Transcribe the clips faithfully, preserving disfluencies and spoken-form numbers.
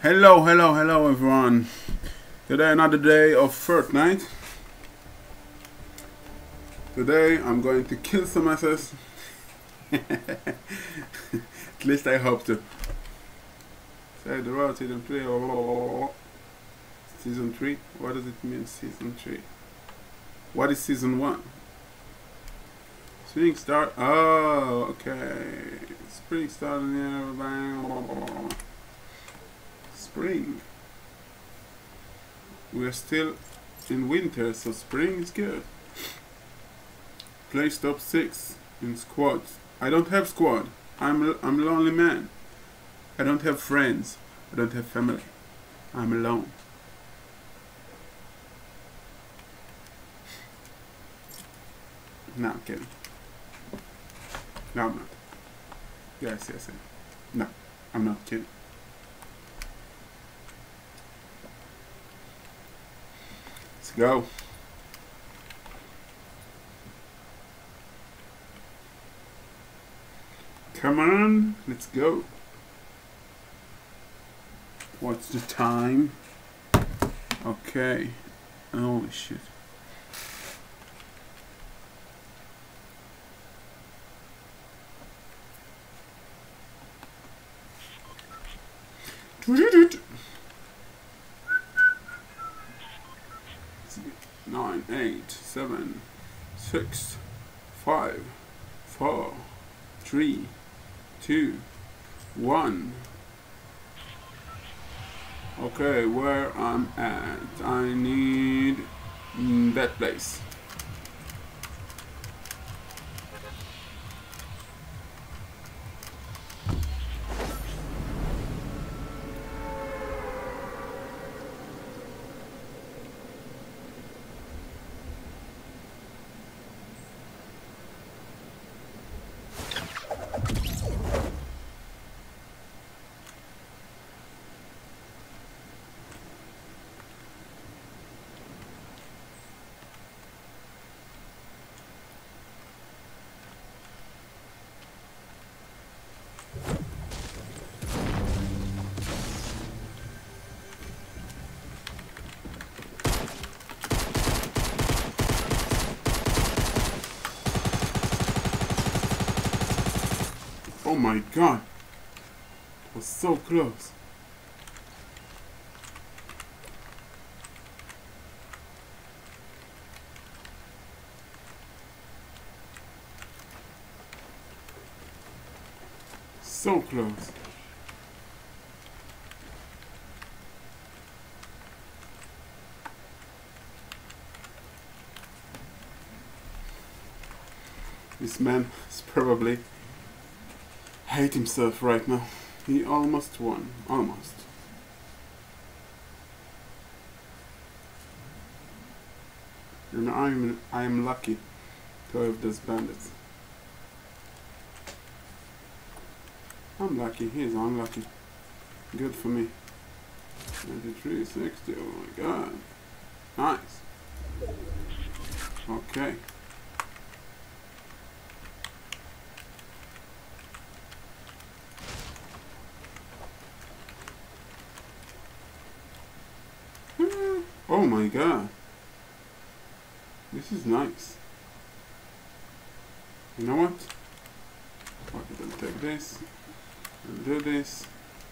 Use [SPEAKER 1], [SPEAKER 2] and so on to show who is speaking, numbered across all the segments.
[SPEAKER 1] Hello, hello, hello everyone. Today another day of Fortnite. Today I'm going to kill some asses. At least I hope to. Say the road season three. Season three? What does it mean season three? What is season one? Spring start. Oh, okay. Spring starting here. Spring. We're still in winter, so spring is good. Play stop six in squads. I don't have squad. I'm a, I'm a lonely man. I don't have friends. I don't have family. I'm alone. No, I'm kidding. No, I'm not. Yes, yes, yes. No, I'm not kidding. Let's go. Come on, let's go. What's the time? Okay. Holy shit. Nine, eight, seven, six, five, four, three, two, one. Okay, where I'm at, I need mm, that place. Oh my god, it was so close. So close. This man is probably hate himself right now. He almost won. Almost. And I'm I'm lucky to have those bandits. I'm lucky, he's unlucky. Good for me. ninety-three, sixty, oh my god. Nice. Okay. Oh my god. This is nice. You know what? Okay, I'll take this. I'll do this.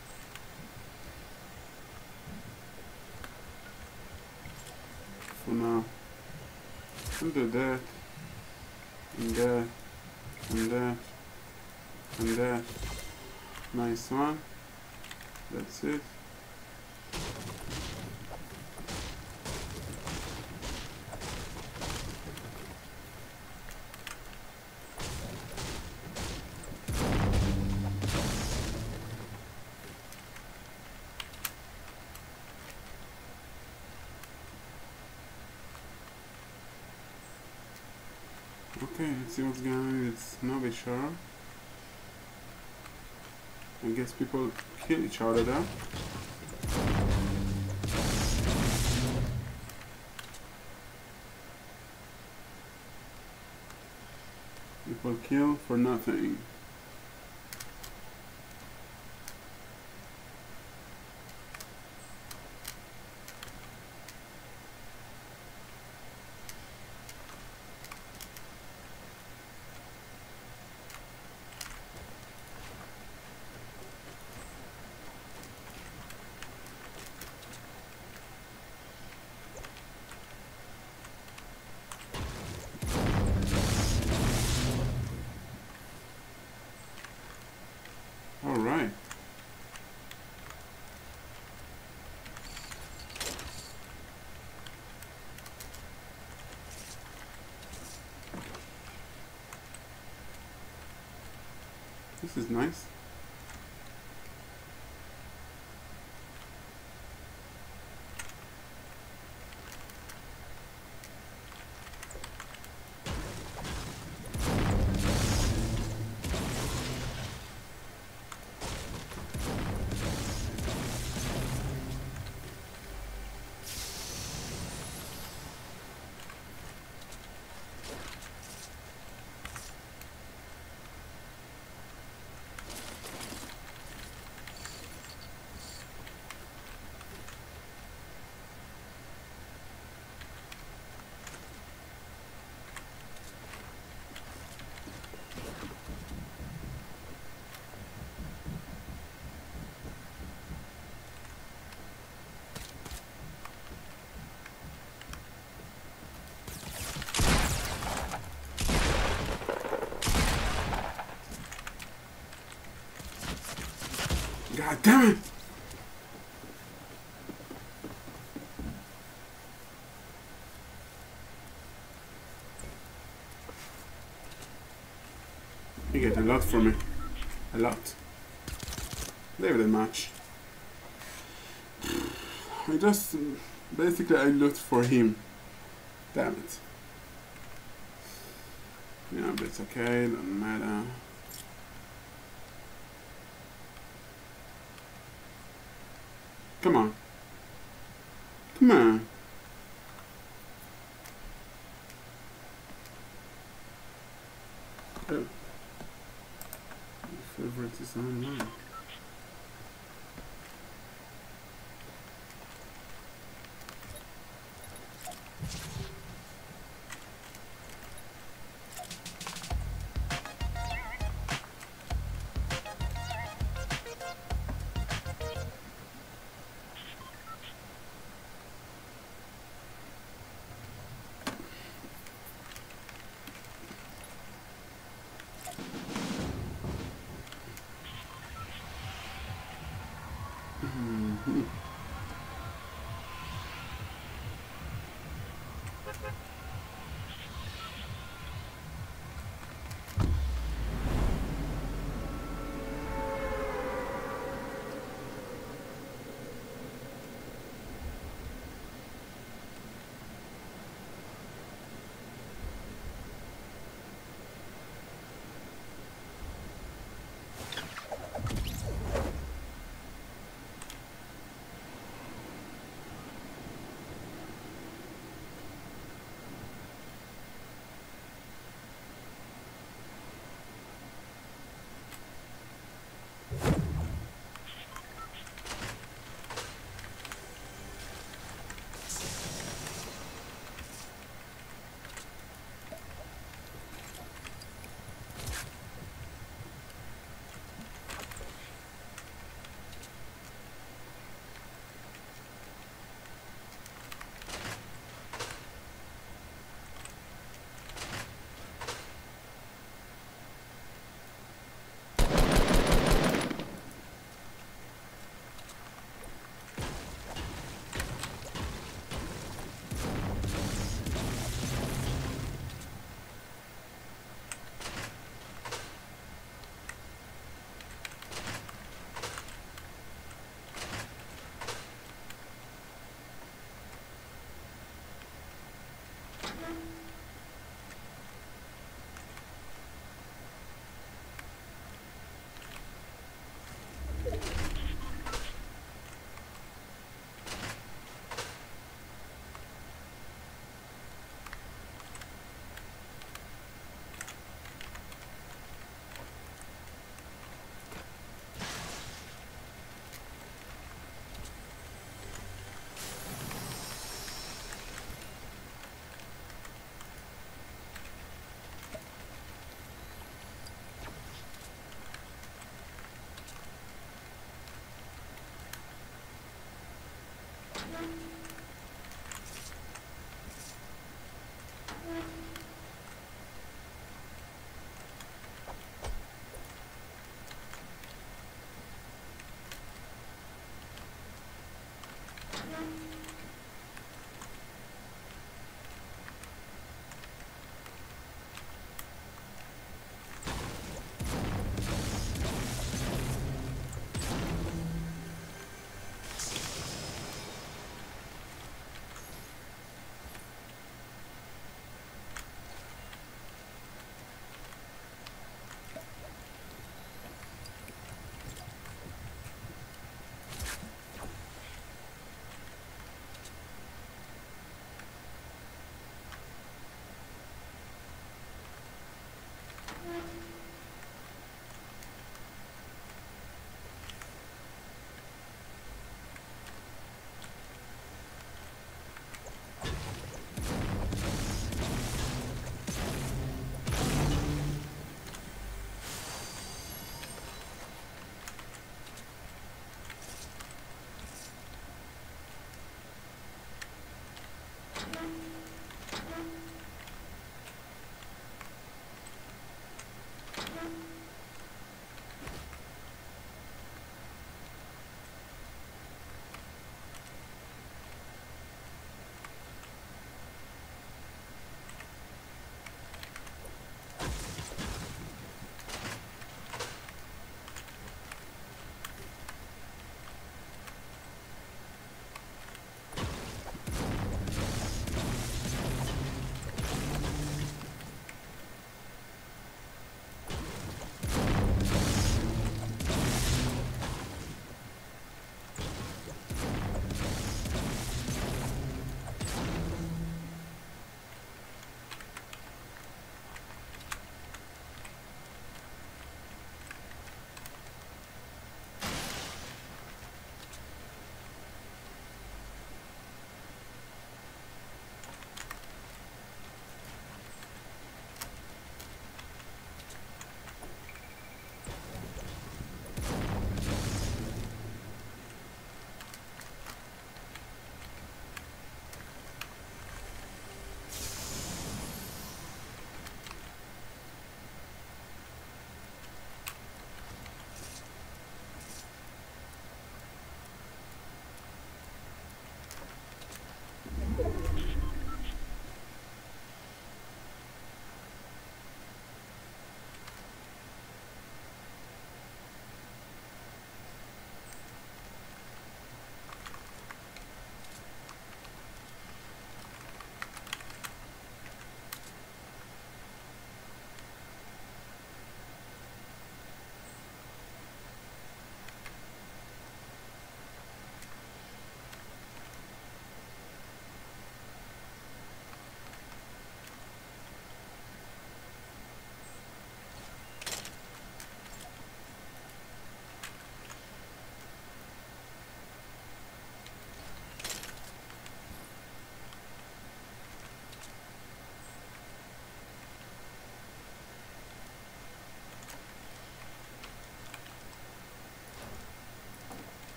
[SPEAKER 1] For now. I'll do that. And that. And that. And that. Nice one. That's it. Okay, let's see what's going on. It's not sure. I guess people kill each other there. People kill for nothing. Alright. This is nice. God damn it! You get a lot from me. A lot. Leave it much. I just... Basically I looked for him. Damn it. Yeah, but it's okay, doesn't matter. Come on. Come on. Oh. My favorite is online.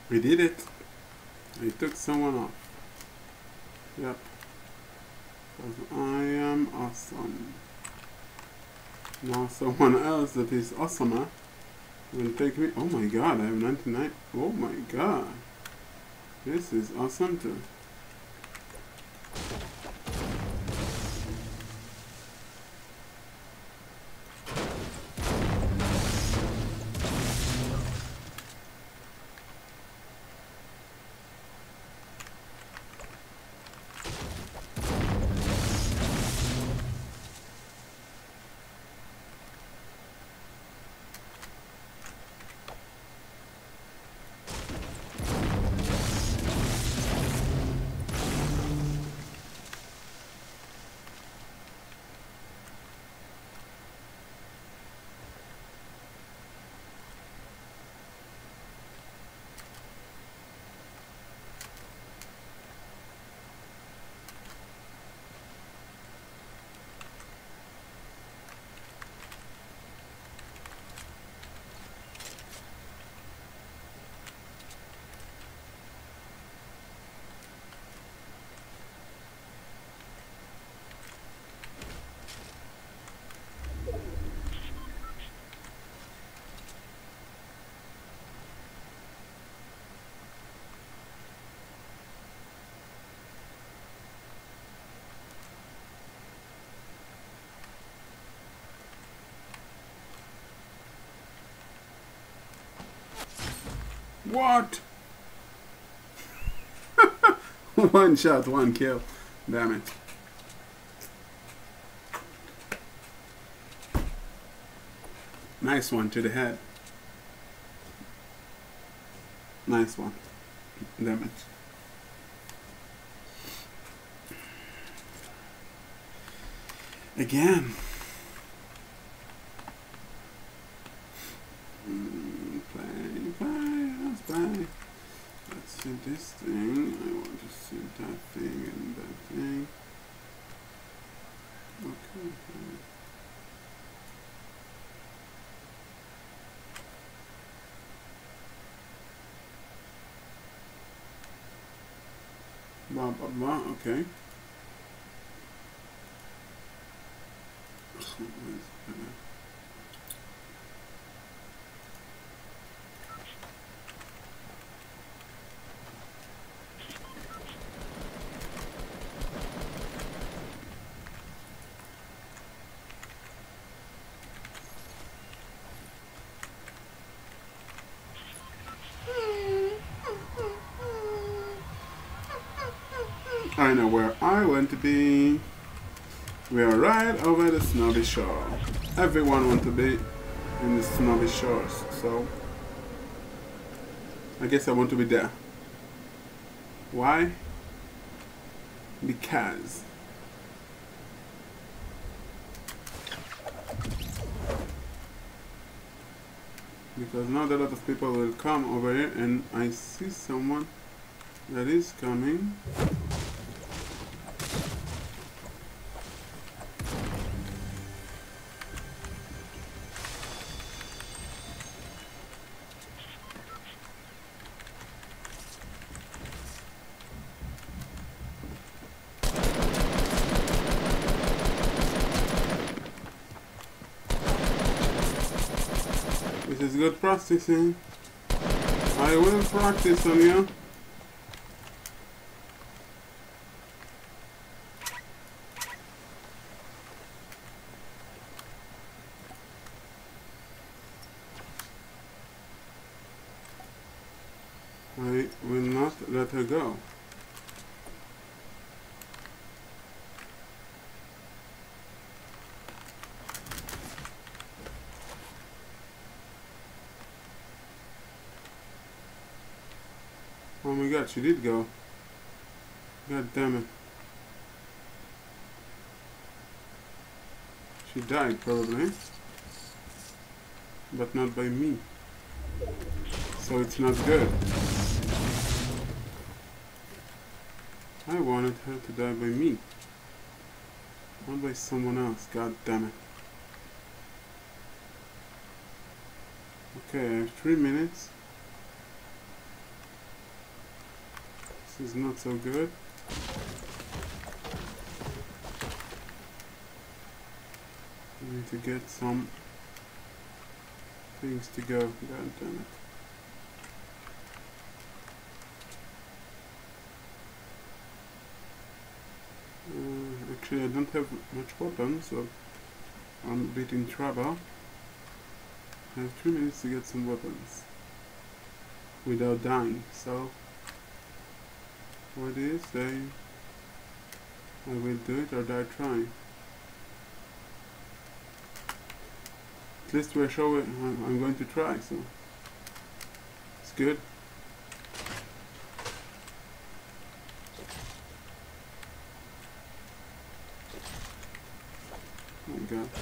[SPEAKER 1] We did it. I took someone off. Yep. Because I am awesome. Now someone else that is awesomer will take me. Oh my god, I have ninety-nine. Oh my god. This is awesome too. What? One shot, one kill. Damn it. Nice one to the head. Nice one. Damn it. Again. Mm, play, play, let's play. Let's see this thing. I want to see that thing and that thing. Okay. okay. Blah blah blah. Okay. I know where I want to be. We are right over the Snowy Shore. Everyone wants to be in the Snowy Shores, so I guess I want to be there. Why? Because because not a lot of people will come over here, and I see someone that is coming. This is good practicing. I will practice on you. I will not let her go. Oh my god, she did go. God damn it. She died probably. But not by me. So it's not good. I wanted her to die by me. Not by someone else. God damn it. Okay, I have three minutes. This is not so good. I need to get some things to go. God damn it. Uh, actually, I don't have much weapons, so I'm a bit in trouble. I have three minutes to get some weapons without dying, so what do you say? I will do it or die trying. At least we're showing I'm going to try, so it's good. Oh my god.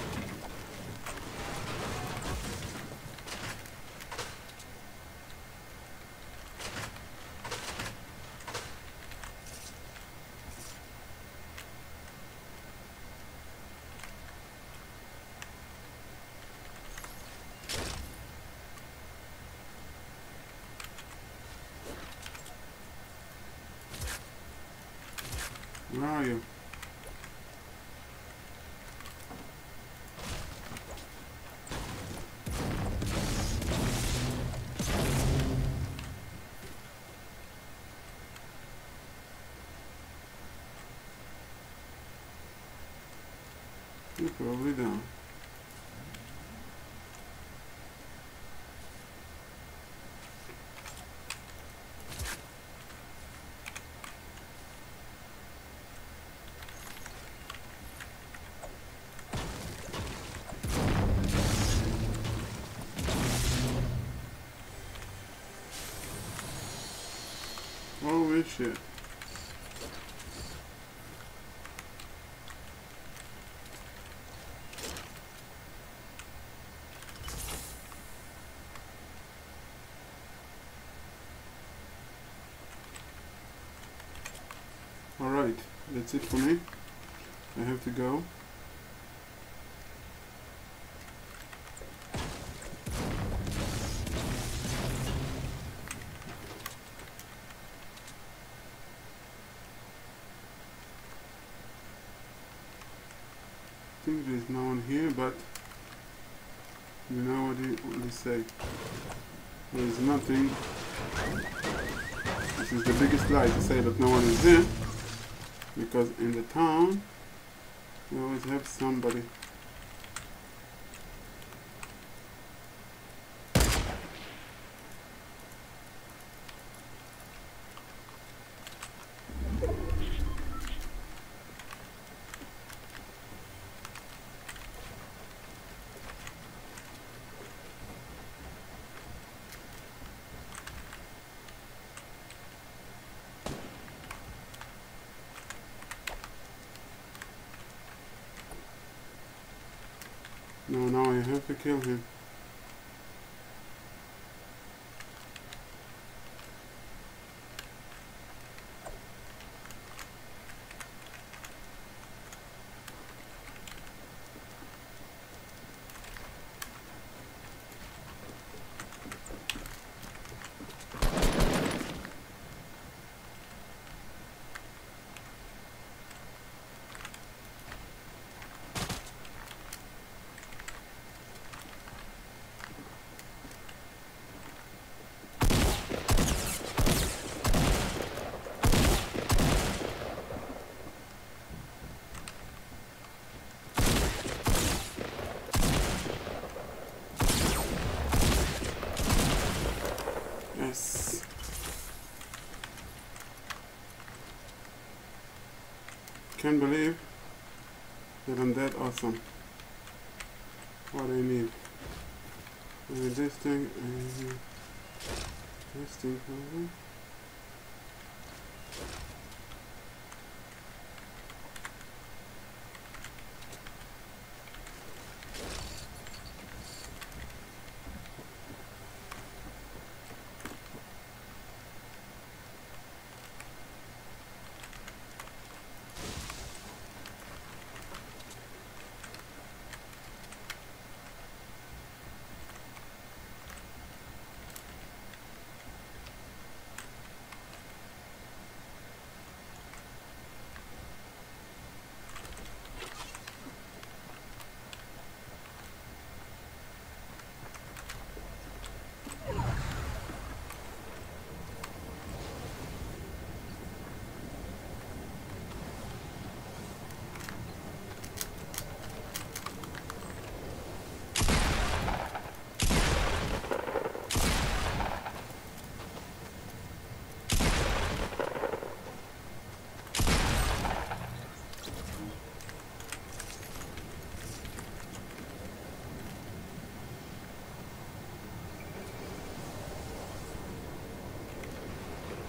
[SPEAKER 1] Where are you? You're probably down. Holy shit. Alright, that's it for me. I have to go. I think there's no one here, but you know what they, what they say. There's nothing. This is the biggest lie to say that no one is here, because in the town you always have somebody. No, no, I have to kill him. Yes. Can't believe that I'm that awesome. What I need. I need this thing, I need this thing probably.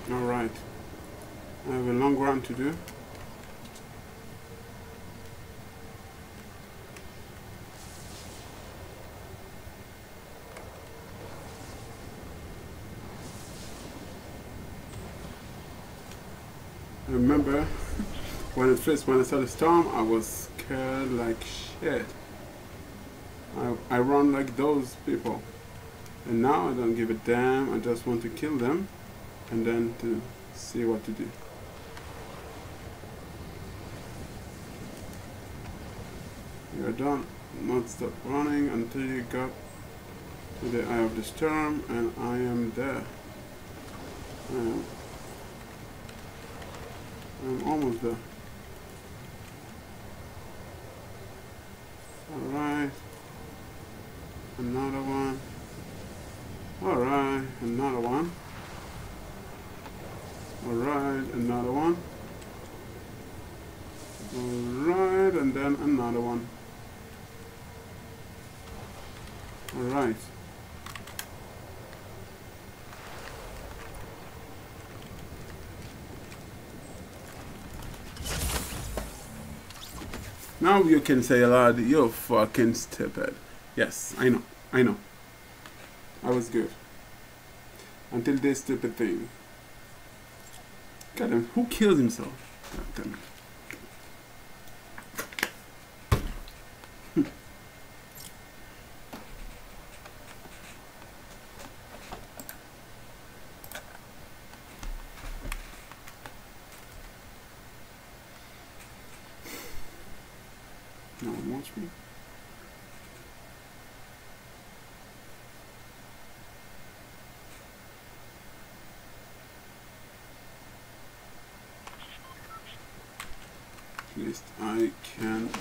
[SPEAKER 1] Alright. I have a long run to do. I remember when at first when I saw the storm, I was scared like shit. I, I run like those people. And now I don't give a damn, I just want to kill them and then to see what to do. You're done. Not stop running until you got to the eye of the storm, and I am there. I am, I'm almost there. Alright. Another one. Alright, another one. Alright, another one. Alright, and then another one. Alright. Now you can say aloud, you're fucking stupid. Yes, I know, I know. I was good. Until this stupid thing. God damn, who killed himself? God damn it. No one wants me. At least I can.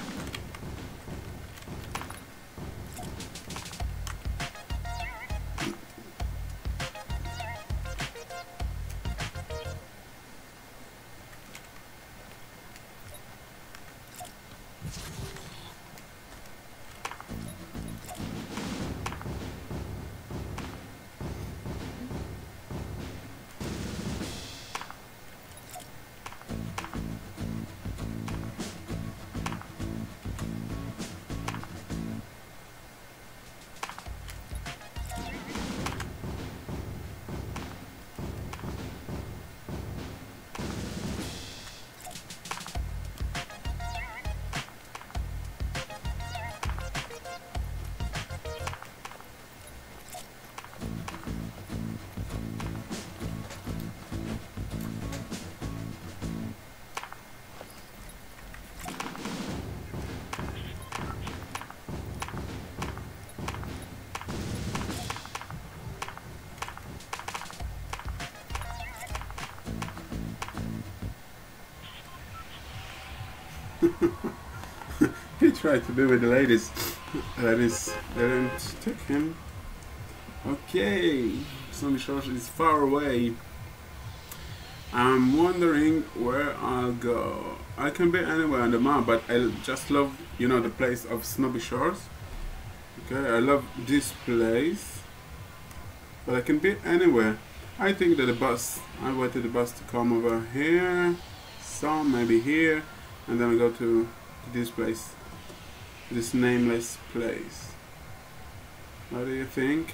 [SPEAKER 1] He tried to be with the ladies. Ladies didn't take him. Okay, Zombie Shores is far away. I'm wondering where I'll go. I can be anywhere on the map, but I just love, you know, the place of Snobby Shores. Okay, I love this place, but I can be anywhere. I think that the bus, I waited the bus to come over here, some maybe here, and then we go to this place, this nameless place. What do you think?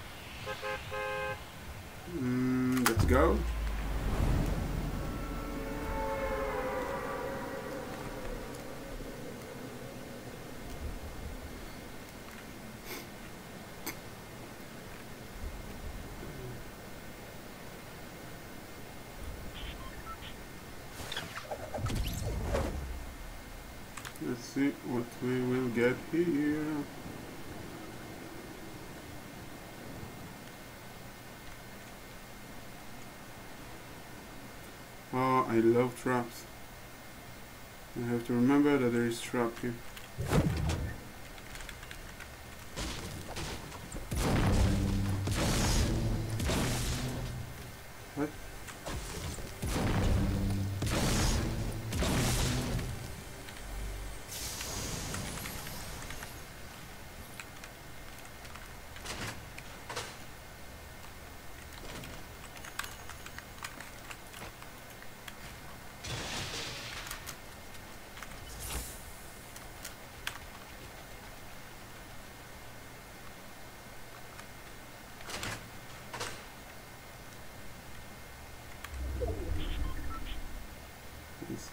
[SPEAKER 1] Mm, let's go. Let's see what we will get here. Oh, I love traps. I have to remember that there is trap here. What?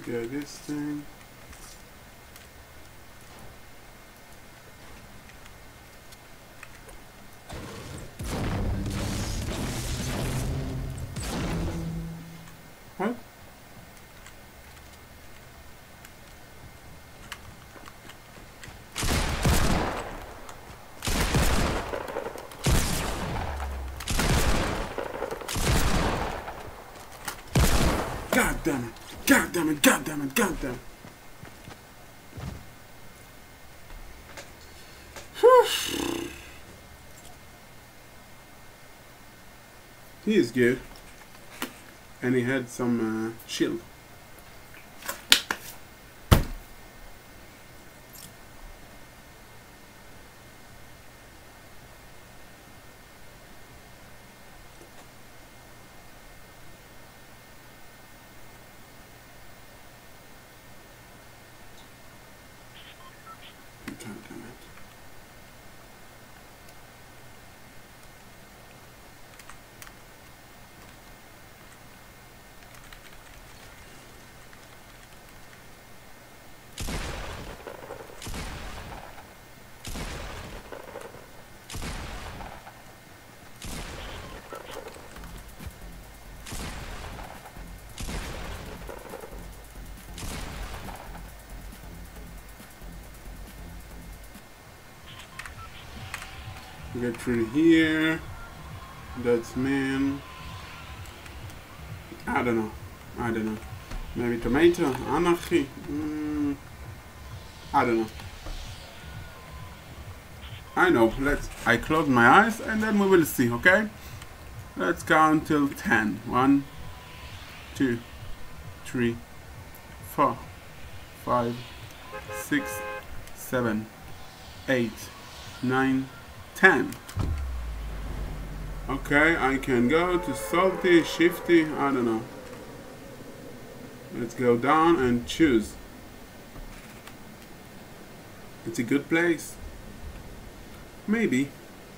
[SPEAKER 1] get this thing. What? God damn it! God damn it! God damn it! God damn it! He is good, and he had some uh, shield. God damn it. Get through here. That's man. I don't know. I don't know. Maybe tomato. Anarchy. Mm, I don't know. I know. Let's. I close my eyes and then we will see. Okay. Let's count till ten. One, two, three, four, five, six, seven, eight, nine. ten. Okay, I can go to salty, shifty, I don't know. Let's go down and choose. It's a good place. Maybe.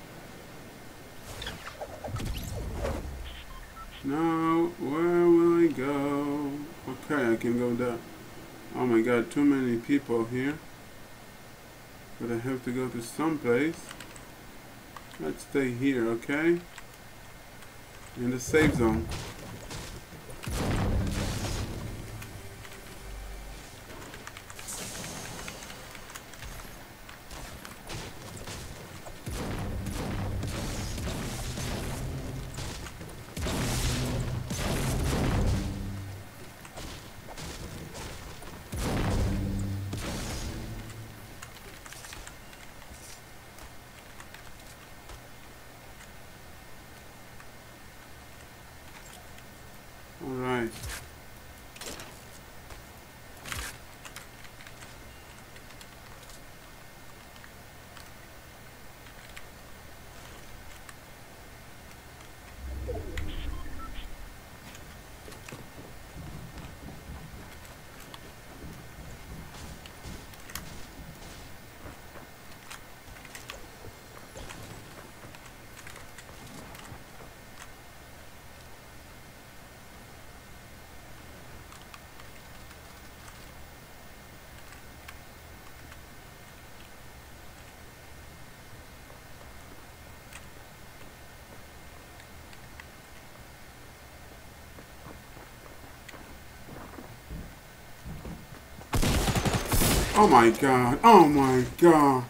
[SPEAKER 1] Now, where will I go? Okay, I can go there. Oh my god, too many people here. But I have to go to some place. Let's stay here, okay? In the safe zone. Alright. Oh my god, oh my god.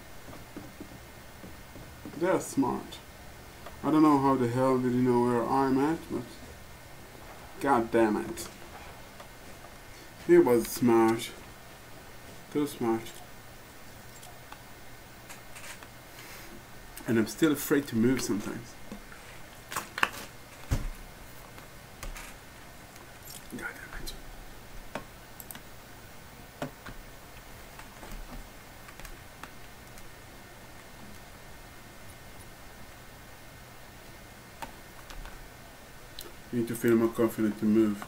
[SPEAKER 1] They're smart. I don't know how the hell did he know where I'm at, but god damn it. He was smart. Too smart. And I'm still afraid to move sometimes. God damn it. I need to feel more confident to move.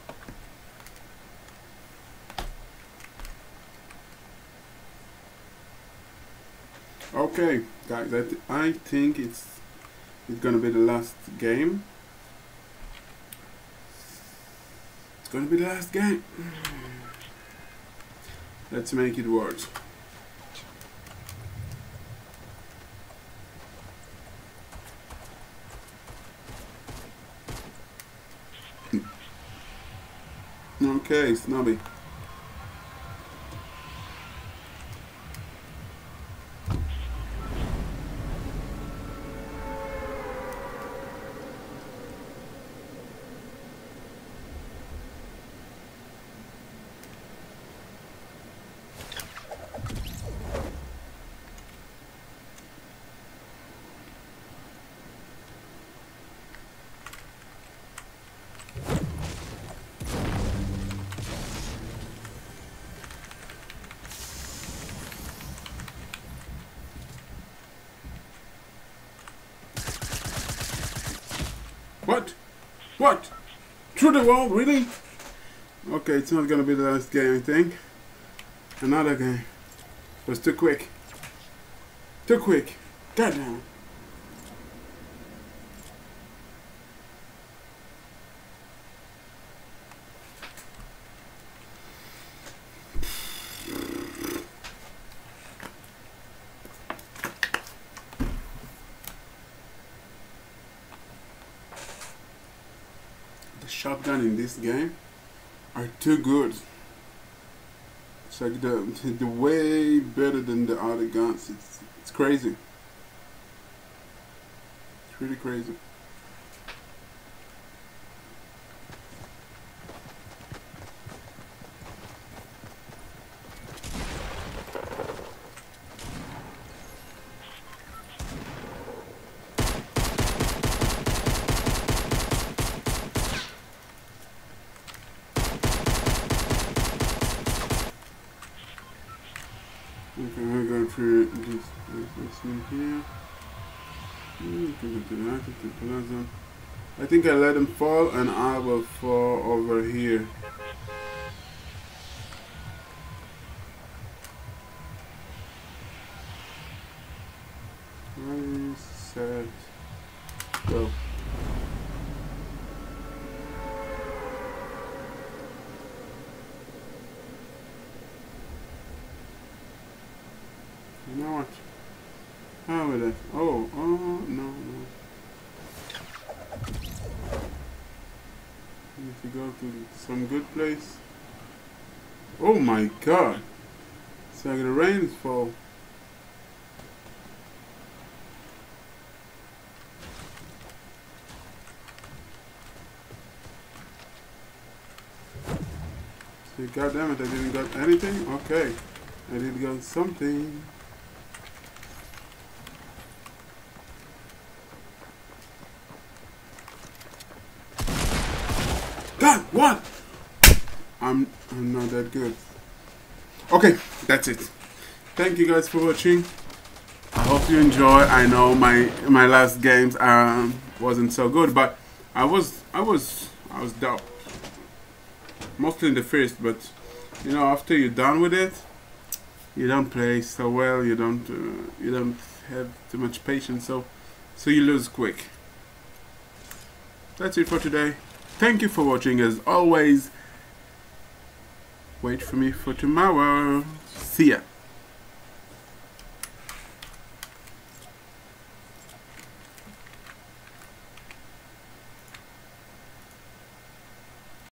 [SPEAKER 1] Okay, guys, I, th I think it's it's gonna be the last game. It's gonna be the last game. Let's make it work. Okay, Snobby. What? What? Through the wall? Really? Okay, it's not gonna be the last game, I think. Another game. It was too quick. Too quick. Goddamn. Shotgun in this game are too good. It's like the the way better than the other guns. It's it's crazy. It's really crazy. Okay, we're going through this, this, this thing here. I think I let him fall and I will fall over here. Reset. Go. You know what? How with it? Oh, oh, no, no. Need to go to some good place. Oh my god! It's like the rain is fall. See, god damn it, I didn't got anything? Okay. I did get something. God, what? I'm I'm not that good. Okay, that's it. Thank you guys for watching. I hope you enjoy. I know my my last games um wasn't so good, but I was I was I was dope. Mostly in the first, but you know, after you're done with it, you don't play so well. You don't uh, you don't have too much patience, so so you lose quick. That's it for today. Thank you for watching. As always, wait for me for tomorrow. See ya.